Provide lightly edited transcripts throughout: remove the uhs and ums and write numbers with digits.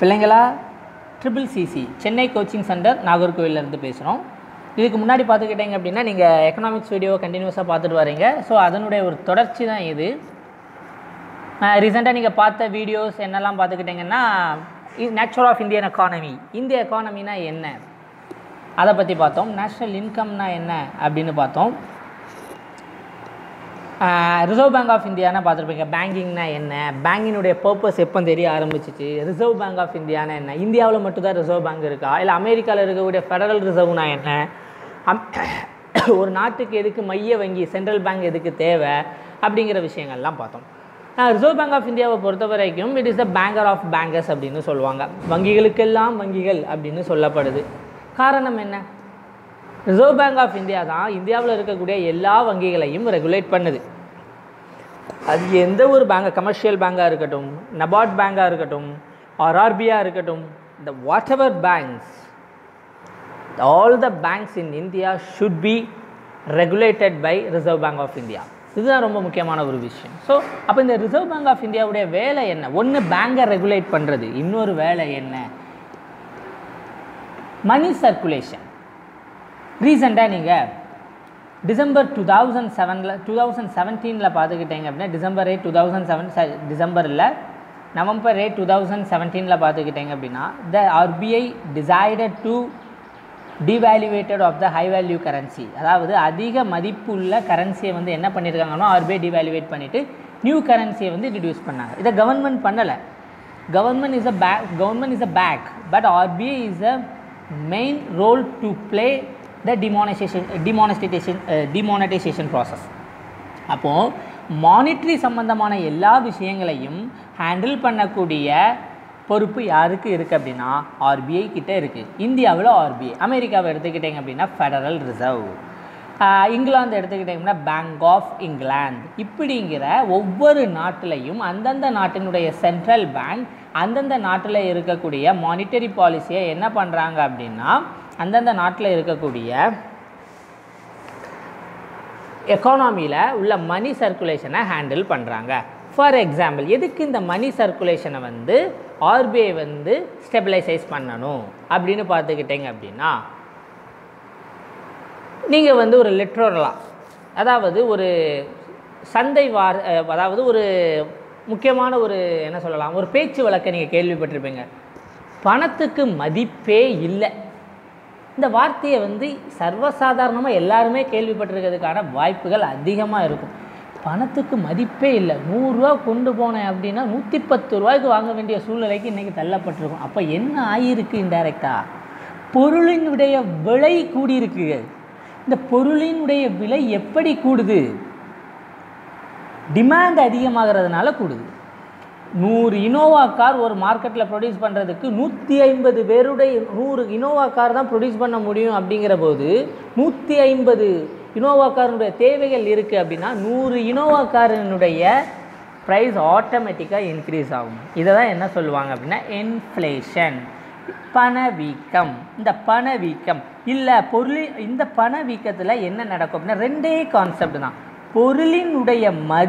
பிள்ளைங்களா triple CC Chennai coaching centre நாகர்கோவிலேருந்து பேசுகிறோம். இதுக்கு முன்னாடி பார்த்துக்கிட்டிங்க அப்படின்னா நீங்கள் எக்கனாமிக்ஸ் வீடியோவை கண்டினியூஸாக பார்த்துட்டு வரீங்க. ஸோ அதனுடைய ஒரு தொடர்ச்சி தான் இது. ரீசெண்டாக நீங்கள் பார்த்த வீடியோஸ் என்னெல்லாம் பார்த்துக்கிட்டிங்கன்னா நேச்சர் ஆஃப் இந்தியன் எக்கானமி, இந்திய எக்கானமினா என்ன அதை பற்றி பார்த்தோம். நேஷ்னல் இன்கம்னா என்ன அப்படின்னு பார்த்தோம். ரிசர்வ் பேங்க் ஆஃப் இந்தியானா பார்த்துருப்பீங்க. பேங்கிங்னா என்ன, பேங்கினுடைய பர்பஸ் எப்போ தெரிய ஆரம்பிச்சிச்சு, ரிசர்வ் பேங்க் ஆஃப் இந்தியானா என்ன, இந்தியாவில் மட்டும்தான் ரிசர்வ் பேங்க் இருக்கா, இல்லை அமெரிக்காவில் இருக்கக்கூடிய ஃபெடரல் ரிசர்வ்னா என்ன, ஒரு நாட்டுக்கு எதுக்கு மைய வங்கி சென்ட்ரல் பேங்க் எதுக்கு தேவை அப்படிங்கிற விஷயங்கள்லாம் பார்த்தோம். ரிசர்வ் பேங்க் ஆஃப் இந்தியாவை பொறுத்த வரைக்கும் it is the banker of bankers அப்படின்னு சொல்லுவாங்க. வங்கிகளுக்கெல்லாம் வங்கிகள் அப்படின்னு சொல்லப்படுது. காரணம் என்ன? ரிசர்வ் பேங்க் ஆஃப் இந்தியா தான் இந்தியாவில் இருக்கக்கூடிய எல்லா வங்கிகளையும் ரெகுலேட் பண்ணுது. அது எந்த ஒரு பேங்க், கமர்ஷியல் பேங்காக இருக்கட்டும், நபார்ட் பேங்காக இருக்கட்டும், ஆர்ஆர்பியாக இருக்கட்டும், the whatever banks, all the banks in India should be regulated by Reserve Bank of India. இதுதான் ரொம்ப முக்கியமான ஒரு விஷயம். ஸோ அப்போ இந்த ரிசர்வ் பேங்க் ஆஃப் இந்தியாவுடைய வேலை என்ன? ஒன்று பேங்கை ரெகுலேட் பண்ணுறது, இன்னொரு வேலை என்ன? Money circulation. ரீசெண்டாக நீங்கள் டிசம்பர் 2017 பார்த்துக்கிட்டீங்க அப்படின்னா டிசம்பர் 2007 டிசம்பரில் நவம்பர் 2017 பார்த்துக்கிட்டீங்க அப்படின்னா the RBI decided to devaluated of the high value currency. அதாவது அதிக மதிப்புள்ள கரன்சியை வந்து என்ன பண்ணியிருக்காங்கன்னா ஆர்பிஐ டிவேல்யூவேட் பண்ணிவிட்டு நியூ கரன்சியை வந்து இன்ட்ரடியூஸ் பண்ணாங்க. இதை கவர்மெண்ட் பண்ணலை. Government is a back but RBI is a main role to play the demonetisation process. அப்போது மானிட்ரி சம்பந்தமான எல்லா விஷயங்களையும் ஹேண்டில் பண்ணக்கூடிய பொறுப்பு யாருக்கு இருக்குது அப்படின்னா ஆர்பிஐ கிட்டே இருக்குது. இந்தியாவில் ஆர்பிஐ, அமெரிக்காவை எடுத்துக்கிட்டிங்க அப்படின்னா ஃபெடரல் ரிசர்வ், இங்கிலாந்து எடுத்துக்கிட்டிங்கன்னா பேங்க் ஆஃப் இங்கிலாந்து. இப்படிங்கிற ஒவ்வொரு நாட்டிலையும் அந்தந்த நாட்டினுடைய சென்ட்ரல் பேங்க் அந்தந்த நாட்டில் இருக்கக்கூடிய மானிட்டரி பாலிசியை என்ன பண்ணுறாங்க அப்படின்னா அந்தந்த நாட்டில் இருக்கக்கூடிய எக்கானமியில் உள்ள மணி சர்க்குலேஷனை ஹேண்டில் பண்ணுறாங்க. ஃபார் எக்ஸாம்பிள், எதுக்கு இந்த மணி சர்க்குலேஷனை வந்து ஆர்பிஐ வந்து ஸ்டெபிலைசைஸ் பண்ணணும் அப்படின்னு பார்த்துக்கிட்டிங்க அப்படின்னா நீங்கள் வந்து ஒரு லிட்ரலாக, அதாவது ஒரு சந்தை அதாவது ஒரு முக்கியமான ஒரு என்ன சொல்லலாம், ஒரு பேச்சு வழக்கை நீங்கள் கேள்விப்பட்டிருப்பீங்க. பணத்துக்கு மதிப்பே இல்லை. இந்த வார்த்தையை வந்து சர்வசாதாரணமாக எல்லாருமே கேள்விப்பட்டிருக்கிறதுக்கான வாய்ப்புகள் அதிகமாக இருக்கும். பணத்துக்கு மதிப்பே இல்லை, 100 ரூபா கொண்டு போனேன் அப்படின்னா 110 ரூபாய்க்கு வாங்க வேண்டிய சூழ்நிலைக்கு இன்றைக்கி தள்ளப்பட்டிருக்கும். அப்போ என்ன ஆகியிருக்கு? இன்டைரக்டாக பொருளினுடைய விலை கூடியிருக்கு. இந்த பொருளினுடைய விலை எப்படி கூடுது? டிமாண்ட் அதிகமாகிறதுனால கூடுது. 100 இனோவா கார் ஒரு மார்க்கெட்டில் ப்ரொடியூஸ் பண்ணுறதுக்கு 150 பேருடைய 100 இனோவா கார் தான் ப்ரொடியூஸ் பண்ண முடியும். அப்படிங்கிற போது 150 இனோவா காரினுடைய தேவைகள் இருக்குது அப்படின்னா 100 இனோவா காரினுடைய ப்ரைஸ் ஆட்டோமேட்டிக்காக இன்க்ரீஸ் ஆகும். இதை தான் என்ன சொல்லுவாங்க அப்படின்னா இன்ஃப்ளேஷன், பணவீக்கம். இந்த பணவீக்கம் இல்லை இந்த பணவீக்கத்தில் என்ன நடக்கும் அப்படின்னா ரெண்டே கான்செப்ட் தான். பொருளினுடைய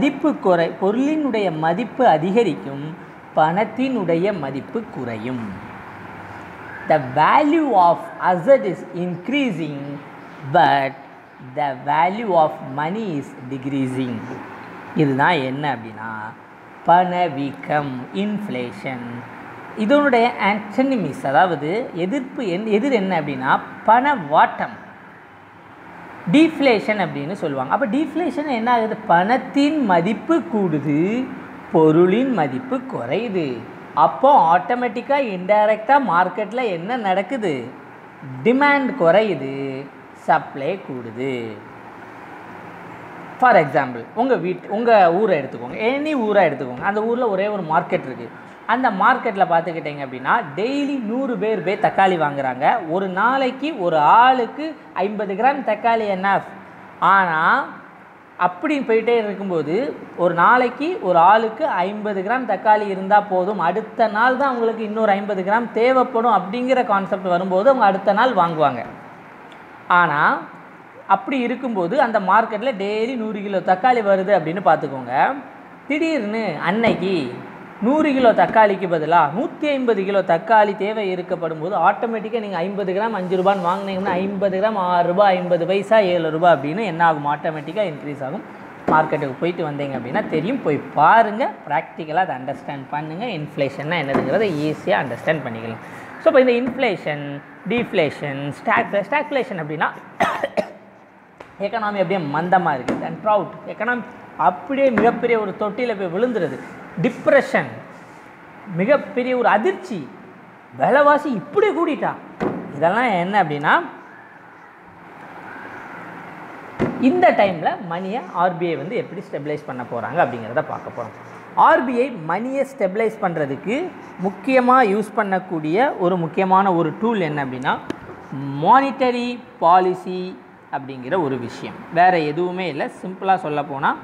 மதிப்பு அதிகரிக்கும், பணத்தினுடைய மதிப்பு குறையும். The value of asset is increasing but the value of money is decreasing. இதுதான் என்ன அப்படின்னா பணவீக்கம், இன்ஃப்ளேஷன். இதனுடைய ஆன்டனிமிஸ், அதாவது எதிர் என்ன அப்படின்னா பணவாட்டம், டீஃப்ளேஷன் அப்படின்னு சொல்லுவாங்க. அப்போ டீஃப்ளேஷன் என்ன ஆகுது? பணத்தின் மதிப்பு கூடுது, பொருளின் மதிப்பு குறையுது. அப்போ ஆட்டோமேட்டிக்காக இன்டைரக்டாக மார்க்கெட்டில் என்ன நடக்குது? டிமாண்ட் குறையுது, சப்ளை கூடுது. ஃபார் எக்ஸாம்பிள், உங்கள் ஊரை எடுத்துக்கோங்க, எனி ஊரை எடுத்துக்கோங்க. அந்த ஊரில் ஒரே ஒரு மார்க்கெட் இருக்குது. அந்த மார்க்கெட்டில் பார்த்துக்கிட்டிங்க அப்படின்னா டெய்லி 100 பேர் தக்காளி வாங்குகிறாங்க. ஒரு நாளைக்கு ஒரு ஆளுக்கு 50 கிராம் தக்காளி என்ன. ஆனால் அப்படி போயிட்டே இருக்கும்போது ஒரு நாளைக்கு ஒரு ஆளுக்கு 50 கிராம் தக்காளி இருந்தால் போதும், அடுத்த நாள் தான் அவங்களுக்கு இன்னொரு 50 கிராம் தேவைப்படும். அப்படிங்கிற கான்செப்ட் வரும்போது அவங்க அடுத்த நாள் வாங்குவாங்க. ஆனால் அப்படி இருக்கும்போது அந்த மார்க்கெட்டில் டெய்லி 100 கிலோ தக்காளி வருது அப்படின்னு பார்த்துக்கோங்க. திடீர்னு அன்னைக்கு 100 கிலோ தக்காளிக்கு பதிலாக 150 கிலோ தக்காளி தேவை இருக்கப்படும் போது ஆட்டோமேட்டிக்காக நீங்கள் 50 கிராம் 5 ரூபான்னு வாங்கினீங்கன்னா 50 கிராம் 6 ரூபாய் 50 பைசா 7 ரூபாய் அப்படின்னு என்ன ஆகும், ஆட்டோமேட்டிக்காக இன்க்ரீஸ் ஆகும். மார்க்கெட்டுக்கு போயிட்டு வந்தீங்க அப்படின்னா தெரியும், போய் பாருங்கள், ப்ராக்டிக்கலாக அதை அண்டர்ஸ்டாண்ட் பண்ணுங்கள். இன்ஃப்ளேஷன்னா என்னதுங்கிறத ஈஸியாக அண்டர்ஸ்டாண்ட் பண்ணிக்கலாம். ஸோ இப்போ இந்த இன்ஃப்ளேஷன், டீஃப்ளேஷன், ஸ்டாக்ஃப்ளேஷன் அப்படின்னா எக்கனாமி அப்படியே மந்தமாக இருக்குது. அண்ட் ட்ரவுட் எக்கனாமி அப்படியே மிகப்பெரிய ஒரு தொட்டியில் போய் விழுந்துருது. டிப்ரெஷன், மிகப்பெரிய ஒரு அதிர்ச்சி, விலைவாசி இப்படி கூடிட்டா. இதெல்லாம் என்ன அப்படின்னா இந்த டைமில் மணியை ஆர்பிஐ வந்து எப்படி ஸ்டெபிலைஸ் பண்ண போகிறாங்க அப்படிங்கிறத பார்க்க போகிறோம். ஆர்பிஐ மணியை ஸ்டெபிலைஸ் பண்ணுறதுக்கு முக்கியமாக யூஸ் பண்ணக்கூடிய ஒரு முக்கியமான ஒரு டூல் என்ன அப்படின்னா மானிட்டரி பாலிசி அப்படிங்கிற ஒரு விஷயம். வேறு எதுவுமே இல்லை. சிம்பிளாக சொல்ல போனால்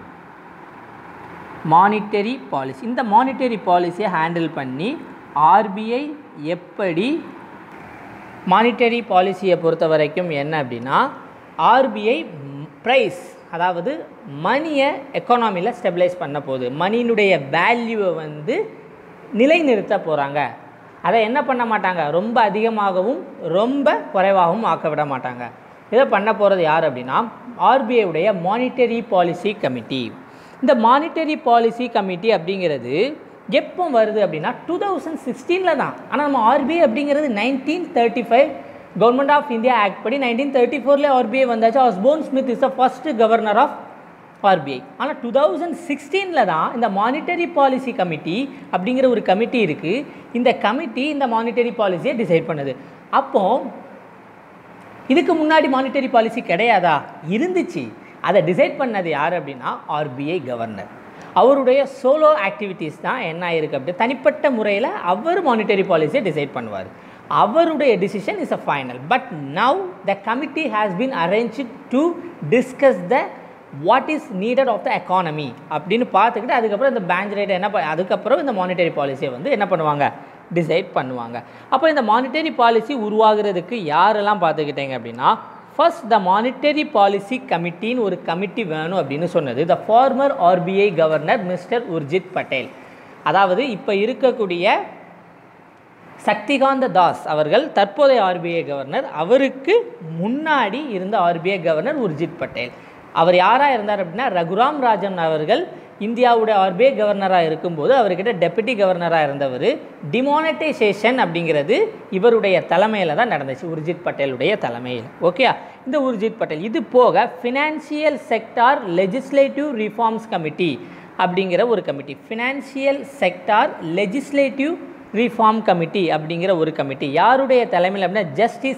மானிட்டரி பாலிசி. இந்த மானிட்டரி பாலிசியை ஹேண்டில் பண்ணி ஆர்பிஐ எப்படி மானிட்டரி பாலிசியை பொறுத்த வரைக்கும் என்ன அப்படின்னா ஆர்பிஐ ப்ரைஸ், அதாவது மணியை எக்கானமியில் ஸ்டெபிலைஸ் பண்ண போகுது. மணியினுடைய வேல்யூவை வந்து நிலைநிறுத்த போகிறாங்க. அதை என்ன பண்ண மாட்டாங்க, ரொம்ப அதிகமாகவும் ரொம்ப குறைவாகவும் ஆக்க விட மாட்டாங்க. இதை பண்ண போகிறது யார் அப்படின்னா ஆர்பிஐ உடைய மானிட்டரி பாலிசி கமிட்டி. இந்த மானிட்டரி பாலிசி கமிட்டி அப்படிங்கிறது எப்போ வருது அப்படின்னா 2016 தான். ஆனால் நம்ம ஆர்பிஐ அப்படிங்கிறது 1935 கவர்மெண்ட் ஆஃப் இந்தியா ஆக்ட் படி 1934 ஆர்பிஐ வந்தாச்சு. Osborne Smith is the first governor of RBI. ஆனால் 2016 தான் இந்த மானிட்டரி பாலிசி கமிட்டி அப்படிங்கிற ஒரு கமிட்டி இருக்குது. இந்த கமிட்டி இந்த மானிட்டரி பாலிசியை டிசைட் பண்ணுது. அப்போது இதுக்கு முன்னாடி மானிட்டரி பாலிசி கிடையாதா? இருந்துச்சு. அதை டிசைட் பண்ணது யார் அப்படின்னா ஆர்பிஐ கவர்னர். அவருடைய சோலோ ஆக்டிவிட்டீஸ் தான் என்ன ஆயிருக்கு அப்படி தனிப்பட்ட முறையில் அவர் மானிட்டரி பாலிசியை டிசைட் பண்ணுவார். அவருடைய decision is a final. But now the committee has been arranged to discuss the what is needed of the economy அப்படின்னு பார்த்துக்கிட்டு அதுக்கப்புறம் இந்த பேங்க் ரேட் என்ன அதுக்கப்புறம் இந்த மானிட்டரி பாலிசியை வந்து என்ன பண்ணுவாங்க, டிசைட் பண்ணுவாங்க. அப்போ இந்த மானிட்டரி பாலிசி உருவாகிறதுக்கு யாரெல்லாம் பார்த்துக்கிட்டீங்க அப்படின்னா ஃபர்ஸ்ட் த மானிட்டரி பாலிசி கமிட்டின்னு ஒரு கமிட்டி வேணும் அப்படின்னு சொன்னது the former RBI governor mister Urjit Patel. அதாவது இப்போ இருக்கக்கூடிய சக்திகாந்த தாஸ் அவர்கள் தற்போதைய ஆர்பிஐ கவர்னர். அவருக்கு முன்னாடி இருந்த ஆர்பிஐ கவர்னர் உர்ஜித் பட்டேல். அவர் யாராக இருந்தார் அப்படின்னா ரகுராம் ராஜன் அவர்கள் இந்தியாவுடைய ஆர்பிஐ கவர்னராக இருக்கும்போது அவர்கிட்ட டெப்யூட்டி கவர்னராக இருந்தவர். டிமானிட்டைசேஷன் அப்படிங்கிறது இவருடைய தலைமையில் தான் நடந்துச்சு, உர்ஜித் பட்டேலுடைய தலைமையில். ஓகே, இந்த உர்ஜித் பட்டேல் இது போக financial sector legislative reforms committee அப்படிங்கிற ஒரு committee, financial sector legislative reform committee அப்படிங்கிற ஒரு கமிட்டி யாருடைய தலைமையில் அப்படின்னா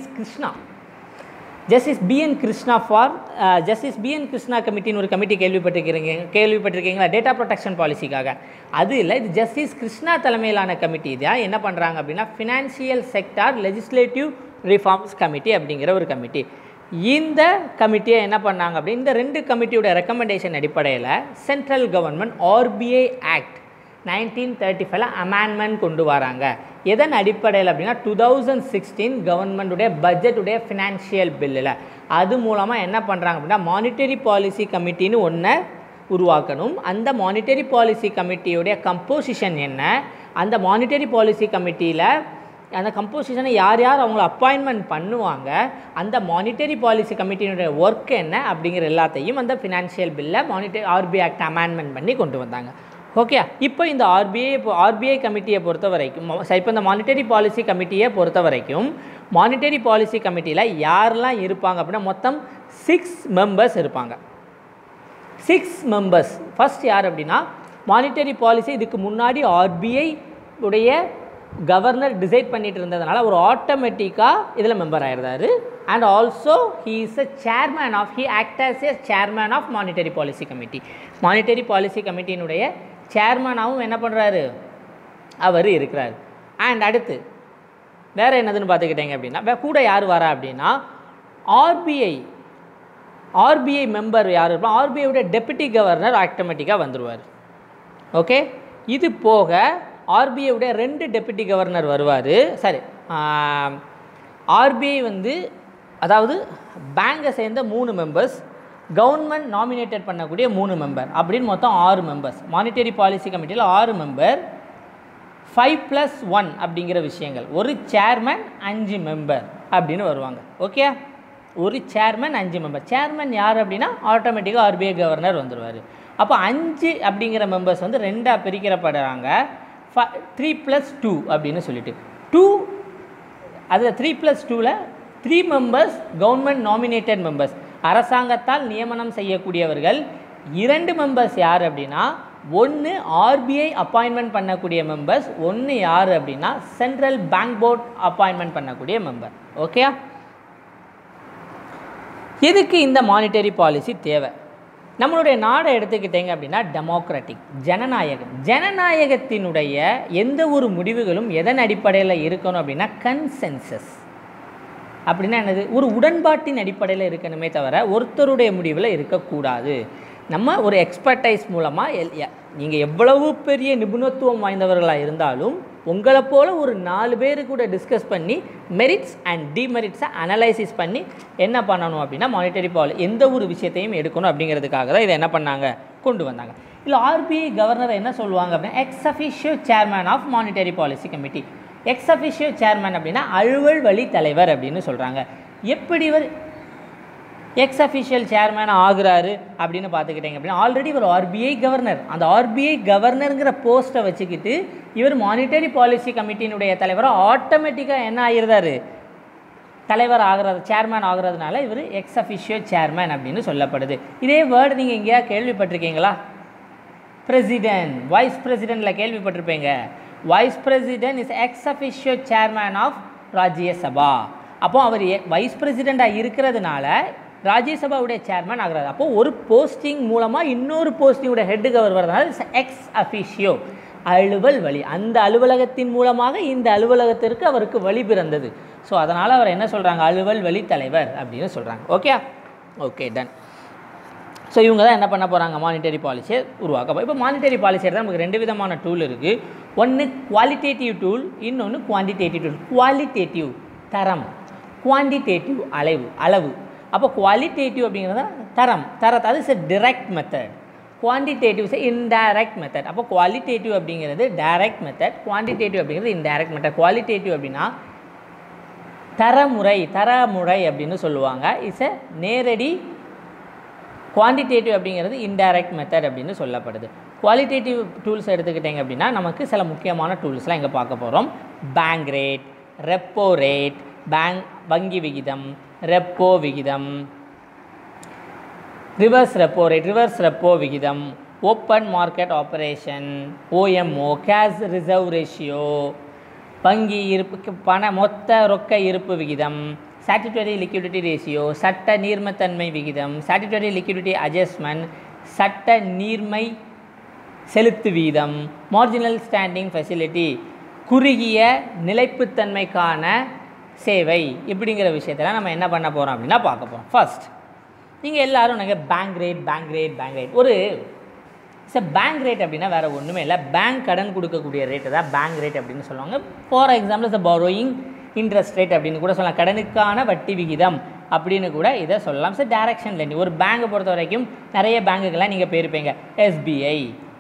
justice BN Krishna for justice BN Krishna கமிட்டின்னு ஒரு கமிட்டி கேள்விப்பட்டிருக்கீங்களா டேட்டா ப்ரொடெக்ஷன் பாலிசிக்காக. அது இல்லை, இது ஜஸ்டிஸ் கிருஷ்ணா தலைமையிலான கமிட்டி தான் என்ன பண்ணுறாங்க அப்படின்னா financial sector legislative reforms committee அப்படிங்கிற ஒரு கமிட்டி. இந்த கமிட்டியை என்ன பண்ணாங்க அப்படின்னா இந்த ரெண்டு கமிட்டியோட ரெக்கமெண்டேஷன் அடிப்படையில் central government RBI act 1935 amendment கொண்டு வராங்க. எதன் அடிப்படையில் அப்படின்னா 2016 கவர்மெண்ட்டுடைய பட்ஜெட்டுடைய ஃபினான்ஷியல் பில்லில் அது மூலமாக என்ன பண்ணுறாங்க அப்படின்னா மானிட்டரி பாலிசி கமிட்டின்னு ஒன்றை உருவாக்கணும். அந்த மானிட்டரி பாலிசி கமிட்டியுடைய கம்போசிஷன் என்ன, அந்த மானிட்டரி பாலிசி கமிட்டியில் அந்த கம்போசிஷனை யார் யார் அவங்கள அப்பாயின்மெண்ட் பண்ணுவாங்க, அந்த மானிட்டரி பாலிசி கமிட்டியினுடைய ஒர்க் என்ன அப்படிங்கிற எல்லாத்தையும் அந்த ஃபினான்ஷியல் பில்லை ஆர்பிஐ ஆக்ட் அமெண்ட்மெண்ட் பண்ணி கொண்டு வந்தாங்க. ஓகே, இப்போ இந்த ஆர்பிஐ கமிட்டியை பொறுத்த வரைக்கும் இப்போ இந்த மானிட்டரி பாலிசி கமிட்டியை பொறுத்த வரைக்கும் மானிட்டரி பாலிசி கமிட்டியில் யாரெல்லாம் இருப்பாங்க அப்படின்னா மொத்தம் 6 மெம்பர்ஸ் இருப்பாங்க. 6 மெம்பர்ஸ். ஃபர்ஸ்ட் யார் அப்படின்னா மானிட்டரி பாலிசி இதுக்கு முன்னாடி ஆர்பிஐ உடைய கவர்னர் டிசைட் பண்ணிட்டு இருந்ததுனால ஒரு ஆட்டோமேட்டிக்காக இதில் மெம்பர் ஆகிருந்தார். And also he is he act as a chairman of monetary policy committee. Monetary policy கமிட்டியினுடைய சேர்மனாகவும் என்ன பண்ணுறாரு, அவர் இருக்கிறார். அண்ட் அடுத்து வேறு என்னதுன்னு பார்த்துக்கிட்டீங்க அப்படின்னா கூட யார் வரா அப்படின்னா ஆர்பிஐ மெம்பர் யார் இருப்பா, ஆர்பிஐயோட டெப்யூட்டி கவர்னர் ஆட்டோமேட்டிக்காக வந்துடுவார். ஓகே, இது போக ஆர்பிஐயோடைய 2 டெப்யூட்டி கவர்னர் வருவார். சரி, ஆர்பிஐ வந்து அதாவது பேங்கை சேர்ந்த 3 மெம்பர்ஸ், கவர்மெண்ட் நாமினேட்டட் பண்ணக்கூடிய 3 மெம்பர் அப்படின்னு மொத்தம் 6 மெம்பர்ஸ். மானிட்டரி பாலிசி கமிட்டியில் 6 மெம்பர், 5+1 அப்படிங்கிற விஷயங்கள். ஒரு சேர்மன் 5 மெம்பர் அப்படின்னு வருவாங்க. ஓகே, ஒரு சேர்மன் 5 மெம்பர். சேர்மன் யார் அப்படின்னா ஆட்டோமேட்டிக்காக ஆர்பிஐ கவர்னர் வந்துடுவார். அப்போ 5 அப்படிங்கிற மெம்பர்ஸ் வந்து 2ஆக பிரிக்கிறப்படுறாங்க. 3+2 அப்படின்னு சொல்லிட்டு 2 அதில் 3+2ல் 3 மெம்பர்ஸ் கவர்மெண்ட் நாமினேட்டட் மெம்பர்ஸ், அரசாங்கத்தால் நியமனம் செய்யக்கூடியவர்கள். 2 மெம்பர்ஸ் யார் அப்படின்னா, ஒன்று ஆர்பிஐ அப்பாயின்மெண்ட் பண்ணக்கூடிய மெம்பர்ஸ், ஒன்று யார் அப்படின்னா சென்ட்ரல் பேங்க் போர்ட் அப்பாயின்மெண்ட் பண்ணக்கூடிய மெம்பர். ஓகே, எதுக்கு இந்த மானிட்டரி பாலிசி தேவை? நம்மளுடைய நாடை எடுத்துக்கிட்டீங்க அப்படின்னா டெமோக்ராட்டிக், ஜனநாயகம். ஜனநாயகத்தினுடைய எந்த ஒரு முடிவுகளும் எதன் அடிப்படையில் இருக்கணும் அப்படின்னா கன்சென்சஸ். அப்படின்னா என்னது? ஒரு உடன்பாட்டின் அடிப்படையில் இருக்கணுமே தவிர ஒருத்தருடைய முடிவில் இருக்கக்கூடாது. நம்ம ஒரு எக்ஸ்பர்டைஸ் மூலமாக நீங்கள் எவ்வளவு பெரிய நிபுணத்துவம் வாய்ந்தவர்களாக இருந்தாலும் உங்களை போல் ஒரு 4 பேர் கூட டிஸ்கஸ் பண்ணி மெரிட்ஸ் அண்ட் டிமெரிட்ஸை அனலைசிஸ் பண்ணி என்ன பண்ணணும் அப்படின்னா மானிட்டரி பாலிசி எந்த ஒரு விஷயத்தையும் எடுக்கணும் அப்படிங்கிறதுக்காக தான் இதை என்ன பண்ணாங்க, கொண்டு வந்தாங்க. இல்லை ஆர்பிஐ கவர்னர் என்ன சொல்லுவாங்க அப்படின்னா ex officio chairman of monetary policy committee. Ex officio chairman அப்படின்னா அலுவல் வழி தலைவர் அப்படின்னு சொல்கிறாங்க. எப்படி இவர் எக்ஸ் அஃபிஷியல் சேர்மேன் ஆகுறாரு அப்படின்னு பார்த்துக்கிட்டீங்க அப்படின்னா ஆல்ரெடி இவர் ஆர்பிஐ கவர்னர். அந்த ஆர்பிஐ கவர்னருங்கிற போஸ்ட்டை வச்சுக்கிட்டு இவர் மானிட்டரி பாலிசி கமிட்டியினுடைய தலைவராக ஆட்டோமேட்டிக்காக என்ன ஆகிருந்தார், தலைவர் ஆகிறது, சேர்மேன் ஆகுறதுனால இவர் எக்ஸ் அஃபிஷியோ சேர்மேன் அப்படின்னு சொல்லப்படுது. இதே வேர்டு நீங்கள் எங்கேயா கேள்விப்பட்டிருக்கீங்களா? பிரசிடென்ட், வைஸ் பிரசிடென்ட்டில் கேள்விப்பட்டிருப்பீங்க. Vice president is ex officio chairman of Rajya Sabha. அப்போது அவர் வைஸ் பிரசிடெண்ட்டாக இருக்கிறதுனால ராஜ்யசபாவுடைய சேர்மேன் ஆகிறாரு. அப்போது ஒரு போஸ்டிங் மூலமாக இன்னொரு போஸ்டிங்கோட ஹெட்டுக்கு அவர் வர்றதுனால எக்ஸ் அஃபிஷியோ, அலுவல் வழி. அந்த அலுவலகத்தின் மூலமாக இந்த அலுவலகத்திற்கு அவருக்கு வழி பிறந்தது. ஸோ அதனால் அவர் என்ன சொல்கிறாங்க, அலுவல் வழி தலைவர் அப்படின்னு சொல்கிறாங்க. Okay, okay, ton. ஸோ இவங்க தான் என்ன பண்ண போகிறாங்க, மானிட்டரி பாலிசியை உருவாக்க. இப்போ மானிட்டரி பாலிசி எடுத்தால் நமக்கு 2 விதமான டூல் இருக்குது. ஒன்று குவாலிட்டேட்டிவ் டூல், இன்னொன்று குவான்டிடேட்டிவ் டூல். குவாலிட்டேட்டிவ் தரம், குவான்டிடேட்டிவ் அளவு. அப்போ குவாலிட்டேட்டிவ் அப்படிங்கிறது தரத்தை, அது is a direct method. Quantitative is indirect method. அப்போ குவாலிட்டேட்டிவ் அப்படிங்கிறது டைரக்ட் மெத்தட், குவான்டிடேட்டிவ் அப்படிங்கிறது இன்டைரக்ட் மெத்தட். குவாலிட்டேட்டிவ் அப்படின்னா தரமுறை அப்படின்னு சொல்லுவாங்க, இஸ் எ நேரடி. குவான்டிடேட்டிவ் அப்படிங்கிறது இன்டைரக்ட் மெத்தட் அப்படின்னு சொல்லப்படுது. குவாலிட்டேட்டிவ் டூல்ஸ் எடுத்துக்கிட்டிங்க அப்படின்னா நமக்கு சில முக்கியமான டூல்ஸ்லாம் இங்கே பார்க்க போகிறோம். பேங்க் ரேட், ரெப்போ ரேட், வங்கி விகிதம், ரெப்போ விகிதம், reverse repo rate, reverse repo விகிதம், open market operation, OMO, cash reserve ratio, வங்கி இருப்பு மொத்த ரொக்க இருப்பு விகிதம், ஸ்டாட்யூட்டரி லிக்விடிட்டி ரேஷியோ, சட்ட நீர்மைத்தன்மை விகிதம், ஸ்டாட்யூட்டரி லிக்விடிட்டி அட்ஜஸ்ட்மெண்ட், சட்ட நீர்மை செலுத்து வீதம், மார்ஜினல் ஸ்டாண்டிங் ஃபெசிலிட்டி, குறுகிய நிலைப்புத்தன்மைக்கான சேவை, இப்படிங்கிற விஷயத்தெல்லாம் நம்ம என்ன பண்ண போகிறோம் அப்படின்னா பார்க்க போகிறோம். ஃபர்ஸ்ட் நீங்கள் எல்லோரும் நீங்கள் பேங்க் ரேட் ஒரு பேங்க் ரேட் அப்படின்னா வேறு ஒன்றுமே இல்லை, பேங்க் கடன் கொடுக்கக்கூடிய ரேட்டு தான் பேங்க் ரேட் அப்படின்னு சொல்லுவாங்க. For example borrowing interest rate அப்படின்னு கூட சொல்லலாம், கடனுக்கான வட்டி விகிதம் அப்படின்னு கூட இதை சொல்லலாம். ஸோ டைரக்ஷன் லெண்டிங், ஒரு பேங்கை பொறுத்த வரைக்கும் நிறைய பேங்குக்கெல்லாம் நீங்கள் போயிருப்பீங்க. எஸ்பிஐ,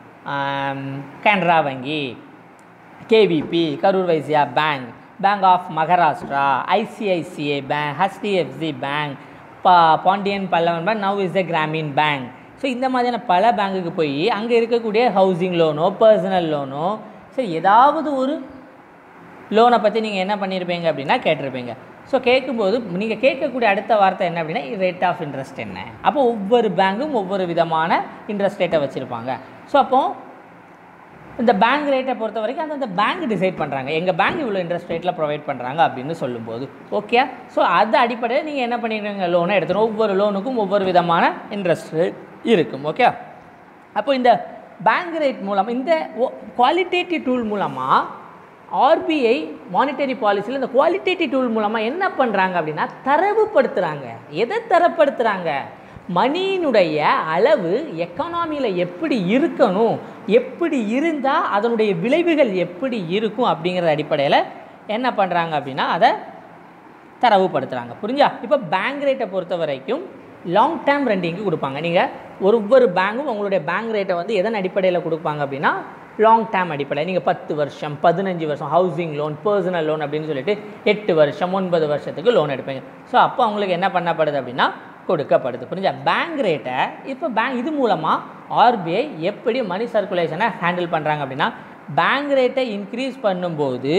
கனரா வங்கி, KVB, Karur Vysya bank, bank of Maharashtra, ICICI bank, HDFC bank, Pandyan Pallavan bank, now is the Gramin bank. So இந்த மாதிரியான பல பேங்குக்கு போய் அங்கே இருக்கக்கூடிய ஹவுசிங் லோனோ, பர்சனல் லோனோ, ஸோ ஏதாவது ஒரு லோனை பற்றி நீங்கள் என்ன பண்ணியிருப்பீங்க அப்படின்னா கேட்டிருப்பீங்க. ஸோ கேட்கும்போது நீங்கள் கேட்கக்கூடிய அடுத்த வார்த்தை என்ன அப்படின்னா ரேட் ஆஃப் இன்ட்ரெஸ்ட் என்ன. அப்போ ஒவ்வொரு பேங்கும் ஒவ்வொரு விதமான இன்ட்ரெஸ்ட் ரேட்டை வச்சுருப்பாங்க. ஸோ அப்போது இந்த பேங்க் ரேட்டை பொறுத்த வரைக்கும் அந்த பேங்க் டிசைட் பண்ணுறாங்க, எங்கள் பேங்க் இவ்வளோ இன்ட்ரெஸ்ட் ரேட்டில் ப்ரொவைட் பண்ணுறாங்க அப்படின்னு சொல்லும்போது ஓகே. ஸோ அது அடிப்படையில் நீங்கள் என்ன பண்ணிடுறீங்க, லோனை எடுத்துடும். ஒவ்வொரு லோனுக்கும் ஒவ்வொரு விதமான இன்ட்ரெஸ்ட் ரேட் இருக்கும். ஓகே, அப்போ இந்த பேங்க் ரேட் மூலமாக, இந்த குவாலிட்டேட்டிவ் டூல் மூலமாக ஆர்பிஐ மானிட்டரி பாலிசியில் இந்த குவாலிட்டேட்டிவ் டூல் மூலமாக என்ன பண்ணுறாங்க அப்படின்னா தரவுப்படுத்துகிறாங்க. எதை தரப்படுத்துகிறாங்க, மணியினுடைய அளவு எக்கானமியில் எப்படி இருக்கணும், எப்படி இருந்தால் அதனுடைய விளைவுகள் எப்படி இருக்கும் அப்படிங்கிற அடிப்படையில் என்ன பண்ணுறாங்க அப்படின்னா அதை தரவுப்படுத்துகிறாங்க. புரிஞ்சா? இப்போ பேங்க் ரேட்டை பொறுத்த வரைக்கும் லாங் டேர்ம் ரெண்டிங்கு கொடுப்பாங்க. நீங்கள் ஒவ்வொரு பேங்கும் உங்களுடைய பேங்க் ரேட்டை வந்து எதன் அடிப்படையில் கொடுப்பாங்க அப்படின்னா லாங் டேர்ம் அடிப்படையில் நீங்கள் 10 வருஷம் 15 வருஷம் ஹவுசிங் லோன் பர்சனல் லோன் அப்படின்னு சொல்லிட்டு 8 வருஷம் 9 வருஷத்துக்கு லோன் எடுப்பீங்க. ஸோ அப்போ அவங்களுக்கு என்ன பண்ணப்படுது அப்படின்னா கொடுக்கப்படுது. புரிஞ்சா? பேங்க் ரேட்டை இப்போ இது மூலமாக ஆர்பிஐ எப்படி மணி சர்க்குலேஷனை ஹேண்டில் பண்ணுறாங்க அப்படின்னா பேங்க் ரேட்டை இன்க்ரீஸ் பண்ணும்போது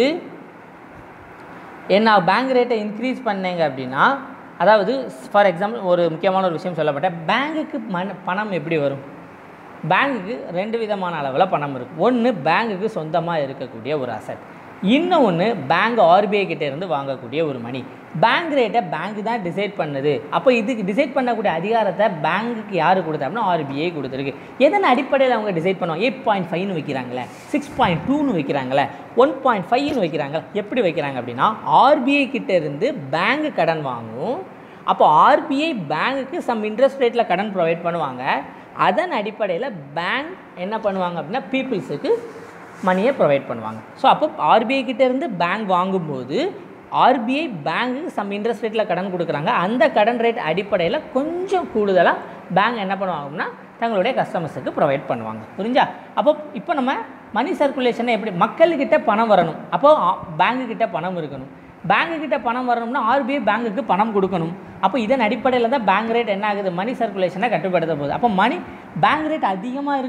என்ன பேங்க் ரேட்டை இன்க்ரீஸ் பண்ணீங்க அப்படின்னா அதாவது ஃபார் எக்ஸாம்பிள் ஒரு முக்கியமான ஒரு விஷயம் சொல்லப்பட்டேன். பேங்குக்கு பணம் எப்படி வரும்? பேங்குக்கு 2 விதமான அளவில் பணம் இருக்குது. ஒன்று பேங்குக்கு சொந்தமாக இருக்கக்கூடிய ஒரு அசட், இன்னொன்று பேங்க் ஆர்பிஐ கிட்டே இருந்து வாங்கக்கூடிய ஒரு மணி. பேங்க் ரேட்டை பேங்க் தான் டிசைட் பண்ணுது. அப்போ இதுக்கு டிசைட் பண்ணக்கூடிய அதிகாரத்தை பேங்குக்கு யார் கொடுத்தா அப்படின்னா ஆர்பிஐ கொடுத்துருக்கு. எதன் அடிப்படையில் அவங்க டிசைட் பண்ணுவாங்க? 8.5ன்னு வைக்கிறாங்களே, 6.2ன்னு வைக்கிறாங்களே, 1.5ன்னு வைக்கிறாங்களே. எப்படி வைக்கிறாங்க அப்படின்னா ஆர்பிஐ கிட்டே இருந்து பேங்க் கடன் வாங்கும். அப்போ ஆர்பிஐ பேங்குக்கு சம் இன்ட்ரெஸ்ட் ரேட்டில் கடன் ப்ரொவைட் பண்ணுவாங்க. அதன் அடிப்படையில் பேங்க் என்ன பண்ணுவாங்க அப்படின்னா பீப்புள்ஸுக்கு மணியை ப்ரொவைட் பண்ணுவாங்க. ஸோ அப்போ ஆர்பிஐ கிட்டேருந்து பேங்க் வாங்கும்போது ஆர்பிஐ பேங்க்குக்கு சம் இன்ட்ரெஸ்ட் ரேட்டில் கடன் கொடுக்குறாங்க. அந்த கடன் ரேட் அடிப்படையில் கொஞ்சம் கூடுதலாக பேங்க் என்ன பண்ணுவாங்க அப்படின்னா தங்களுடைய கஸ்டமர்ஸுக்கு ப்ரொவைட் பண்ணுவாங்க. புரிஞ்சா? அப்போ இப்போ நம்ம மணி சர்க்குலேஷனை எப்படி மக்கள்கிட்ட பணம் வரணும், அப்போது பேங்குக்கிட்ட பணம் இருக்கணும். பேங்குக்கிட்ட பணம் வரணும்னா ஆர்பிஐ பேங்குக்கு பணம் கொடுக்கணும். அப்போ இதன் அடிப்படையில் தான் பேங்க் ரேட் என்ன ஆகுது? மணி சர்க்குலேஷனை கட்டுப்படுத்த போகுது. அப்போ பேங்க் ரேட் அதிகமாக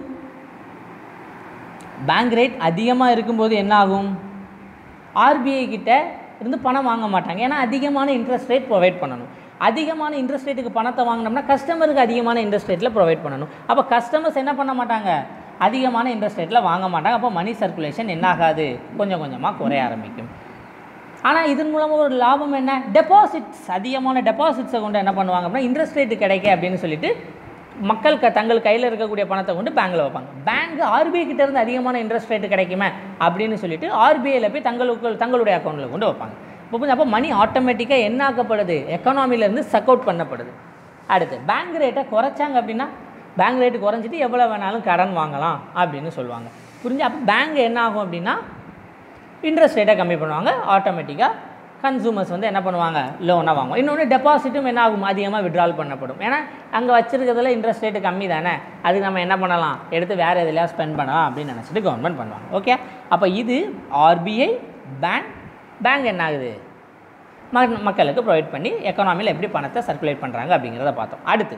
இருக்கும்போது என்ன ஆகும்? ஆர்பிஐ கிட்ட இருந்து பணம் வாங்க மாட்டாங்க. ஏன்னா அதிகமான இன்ட்ரெஸ்ட் ரேட் ப்ரொவைட் பண்ணணும். அதிகமான இன்ட்ரெஸ்ட் ரேட்டுக்கு பணத்தை வாங்கினோம்னா கஸ்டமருக்கு அதிகமான இன்ட்ரெஸ்ட் ரேட்டில் ப்ரொவைட் பண்ணணும். அப்போ கஸ்டமர்ஸ் என்ன பண்ண மாட்டாங்க? அதிகமான இன்ட்ரெஸ்ட் ரேட்டில் வாங்க மாட்டாங்க. அப்போ மணி சர்க்குலேஷன் என்ன ஆகாது? கொஞ்சம் கொஞ்சமாக குறைய ஆரம்பிக்கும். ஆனால் இதன் மூலமாக ஒரு லாபம் என்ன? டெபாசிட்ஸ், அதிகமான டெபாசிட்ஸை கொண்டு என்ன பண்ணுவாங்க அப்படின்னா இன்ட்ரெஸ்ட் ரேட்டு கிடைக்க அப்படின்னு சொல்லிட்டு மக்கள் தங்கள் கையில் இருக்கக்கூடிய பணத்தை கொண்டு பேங்கில் வைப்பாங்க. பேங்க் ஆர்பிஐ கிட்டேருந்து அதிகமான இன்ட்ரெஸ்ட் ரேட்டு கிடைக்குமே அப்படின்னு சொல்லிட்டு ஆர்பிஐயில் போய் தங்களுடைய அக்கௌண்ட்டில் கொண்டு வைப்பாங்க. அப்போ மணி ஆட்டோமேட்டிக்காக என்ன ஆக்கப்படுது? எக்கனாமிலேருந்து சக் அவுட் பண்ணப்படுது. அடுத்து பேங்க் ரேட்டை குறைச்சாங்க அப்படின்னா பேங்க் ரேட்டு குறைஞ்சிட்டு எவ்வளோ வேணாலும் கடன் வாங்கலாம் அப்படின்னு சொல்லுவாங்க. புரிஞ்சு? அப்போ பேங்க் என்ன ஆகும் அப்படின்னா இன்ட்ரெஸ்ட் ரேட்டை கம்மி பண்ணுவாங்க. ஆட்டோமேட்டிக்காக கன்சூமர்ஸ் என்ன பண்ணுவாங்க? லோனாக வாங்குவோம். இன்னொன்று டெபாசிட்டும் என்ன ஆகும்? அதிகமாக விட்ரால் பண்ணப்படும். ஏன்னா அங்கே வச்சுருக்கிறதுல இன்ட்ரெஸ்ட் ரேட்டு கம்மி தானே, அதுக்கு நம்ம என்ன பண்ணலாம்? எடுத்து வேறு எதுலையா ஸ்பெண்ட் பண்ணலாம் அப்படின்னு நினச்சிட்டு கவர்மெண்ட் பண்ணுவாங்க. ஓகே, அப்போ இது ஆர்பிஐ பேங்க் என்ன ஆகுது? மக்களுக்கு ப்ரொவைட் பண்ணி எக்கனாமியில் எப்படி பணத்தை சர்க்குலேட் பண்ணுறாங்க அப்படிங்கிறத பார்த்தோம். அடுத்து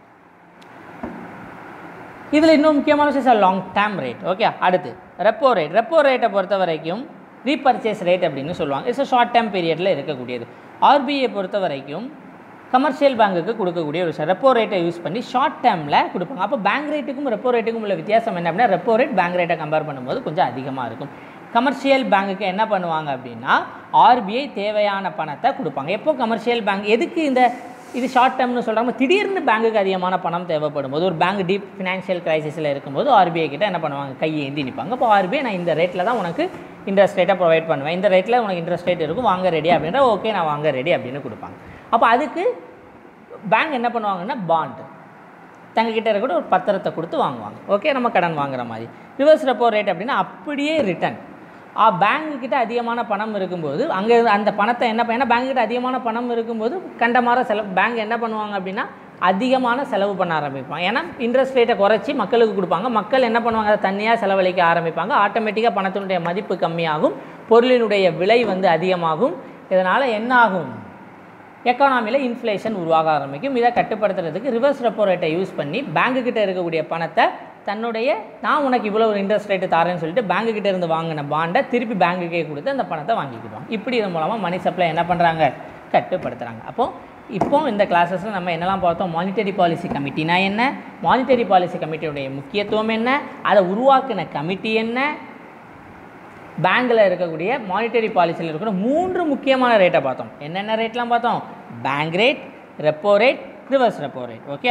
இதில் இன்னும் முக்கியமான விஷயம் லாங் டேர்ம் ரேட். ஓகே, அடுத்து ரெப்போ ரேட்டை பொறுத்த வரைக்கும் ரீபர்ச்சேஸ் ரேட் அப்படின்னு சொல்லுவாங்க. இட்ஸ் ஷார்ட் டேர்ம் பீரியடில் இருக்கக்கூடியது. ஆர்பிஐ பொறுத்த வரைக்கும் கமர்ஷியல் பேங்குக்கு கொடுக்கக்கூடிய ஒரு விஷயம். ரெப்போ ரேட்டை யூஸ் பண்ணி ஷார்ட் டேர்மில் கொடுப்பாங்க. அப்போ பேங்க் ரேட்டுக்கும் ரெப்போ ரேட்டுக்கும் உள்ள வித்தியாசம் என்ன அப்படின்னா ரெப்போ ரேட் பேங்க் ரேட்டை கம்பேர் பண்ணும்போது கொஞ்சம் அதிகமாக இருக்கும். கமர்ஷியல் பேங்குக்கு என்ன பண்ணுவாங்க அப்படின்னா ஆர்பிஐ தேவையான பணத்தை கொடுப்பாங்க. எப்போ கமர்ஷியல் பேங்க் எதுக்கு இது ஷார்ட் டேர்ம்னு சொல்கிறாங்க? திடீர்னு பேங்குக்கு அதிகமான பணம் தேவைப்படும் போது, ஒரு பேங்க் டீப் ஃபினான்ஷியல் கிரைசிஸில் இருக்கும்போது ஆர்பிஐ கிட்ட என்ன பண்ணுவாங்க? கையேந்தி நிற்பாங்க. அப்போ ஆர்பிஐ நான் இந்த ரேட்டில் தான் உனக்கு இன்ட்ரெஸ்ட் ரேட்டை ப்ரொவைட் பண்ணுவேன், இந்த ரேட்டில் உனக்கு இன்ட்ரெஸ்ட் ரேட் இருக்கும், வாங்க ரெடி அப்படின்ற ஓகே நான் வாங்க ரெடி அப்படின்னு கொடுப்பாங்க. அப்போ அதுக்கு பேங்க் என்ன பண்ணுவாங்கன்னா பாண்ட் தங்கக்கிட்ட இருக்கிற ஒரு பத்திரத்தை கொடுத்து வாங்குவாங்க. ஓகே, நம்ம கடன் வாங்குற மாதிரி. ரிவர்ஸ் ரெப்போ ரேட் அப்படின்னா அப்படியே ரிட்டர்ன். பேங்குக்கிட்ட அதிகமான பணம் இருக்கும்போது அங்கே அந்த பணத்தை என்ன ஏன்னா பேங்குக்கிட்ட அதிகமான பணம் இருக்கும்போது கண்டமாற செலவு பேங்க் என்ன பண்ணுவாங்க அப்படின்னா அதிகமான செலவு பண்ண ஆரம்பிப்பாங்க. ஏன்னா இன்ட்ரெஸ்ட் ரேட்டை குறைச்சி மக்களுக்கு கொடுப்பாங்க. மக்கள் என்ன பண்ணுவாங்க? அதை தனியாக செலவழிக்க ஆரம்பிப்பாங்க. ஆட்டோமேட்டிக்காக பணத்தினுடைய மதிப்பு கம்மியாகும், பொருளினுடைய விலை அதிகமாகும். இதனால் என்ன ஆகும்? எக்கானமியில் இன்ஃப்ளேஷன் உருவாக ஆரம்பிக்கும். இதை கட்டுப்படுத்துறதுக்கு ரிவர்ஸ் ரெப்போ ரேட்டை யூஸ் பண்ணி பேங்குக்கிட்ட இருக்கக்கூடிய பணத்தை தன்னுடைய நான் உனக்கு இவ்வளோ ஒரு இன்ட்ரெஸ்ட் ரேட்டு தரேன்னு சொல்லிட்டு பேங்குக்கிட்ட இருந்து வாங்கின பாண்டை திருப்பி பேங்குக்கே கொடுத்து அந்த பணத்தை வாங்கிக்கிடுவாங்க. இப்படி இதன் மூலமாக மணி சப்ளை என்ன பண்ணுறாங்க? கட்டுப்படுத்துகிறாங்க. இப்போ இந்த கிளாஸஸில் நம்ம என்னெல்லாம் பார்த்தோம்? மானிட்டரி பாலிசி கமிட்டினா என்ன, மானிட்டரி பாலிசி கமிட்டியுடைய முக்கியத்துவம் என்ன, அதை உருவாக்கின கமிட்டி என்ன, பேங்கில் இருக்கக்கூடிய மானிட்டரி பாலிசியில் இருக்கிற 3 முக்கியமான ரேட்டை பார்த்தோம். என்னென்ன ரேட்லாம் பார்த்தோம்? Bank rate, repo rate, reverse repo rate. Okay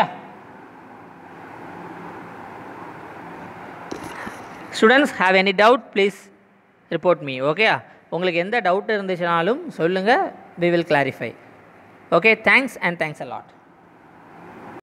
students, have any doubt please report me. Okay, உங்களுக்கு எந்த டவுட் இருந்துச்சுனாலும் சொல்லுங்கள், we will clarify. Okay, thanks and thanks a lot.